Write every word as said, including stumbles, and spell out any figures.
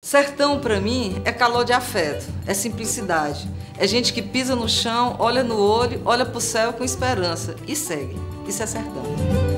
Sertão, para mim, é calor de afeto, é simplicidade. É gente que pisa no chão, olha no olho, olha pro céu com esperança e segue. Isso é sertão.